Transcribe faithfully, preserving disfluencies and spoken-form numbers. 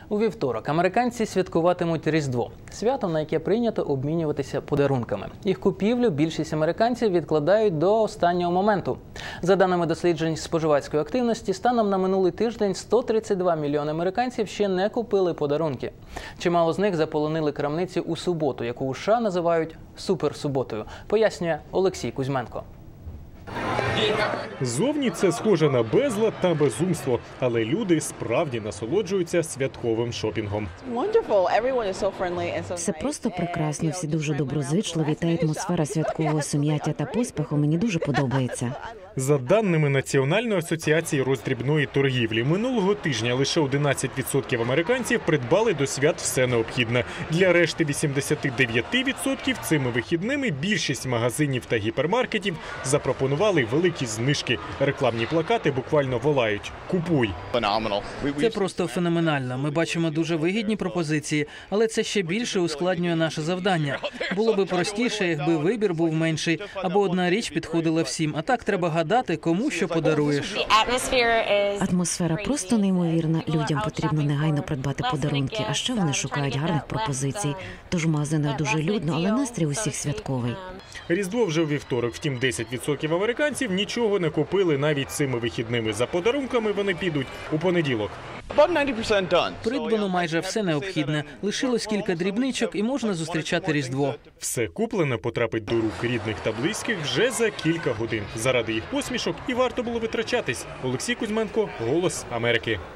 У вівторок американці святкуватимуть Різдво – свято, на яке прийнято обмінюватися подарунками. Їх купівлю більшість американців відкладають до останнього моменту. За даними досліджень споживацької активності, станом на минулий тиждень сто тридцять два мільйони американців ще не купили подарунки. Чимало з них заполонили крамниці у суботу, яку у США називають «суперсуботою», пояснює Олексій Кузьменко. Зовні це схоже на безлад та безумство, але люди справді насолоджуються святковим шопінгом. Все просто прекрасно, всі дуже доброзичливі, та атмосфера святкового сум'яття та поспіху мені дуже подобається. За даними Національної асоціації роздрібної торгівлі, минулого тижня лише одинадцять відсотків американців придбали до свят все необхідне. Для решти вісімдесят дев'ять відсотків цими вихідними більшість магазинів та гіпермаркетів запропонували великі знижки. Рекламні плакати буквально волають «Купуй». Це просто феноменально. Ми бачимо дуже вигідні пропозиції, але це ще більше ускладнює наше завдання. Було би простіше, якби вибір був менший, або одна річ підходила всім. А так треба гадати, кому що подаруєш. Атмосфера просто неймовірна. Людям потрібно негайно придбати подарунки, а ще вони шукають гарних пропозицій. Тож в магазинах дуже людно, але настрій усіх святковий. Різдво вже у вівторок, втім десять відсотків американців нічого не купили навіть цими вихідними. За подарунками вони підуть у понеділок. Придбано майже все необхідне. Лишилось кілька дрібничок і можна зустрічати Різдво. Все куплене потрапить до рук рідних та близьких вже за кілька годин. Заради їх посмішок і варто було витрачатись. Олексій Кузьменко, «Голос Америки».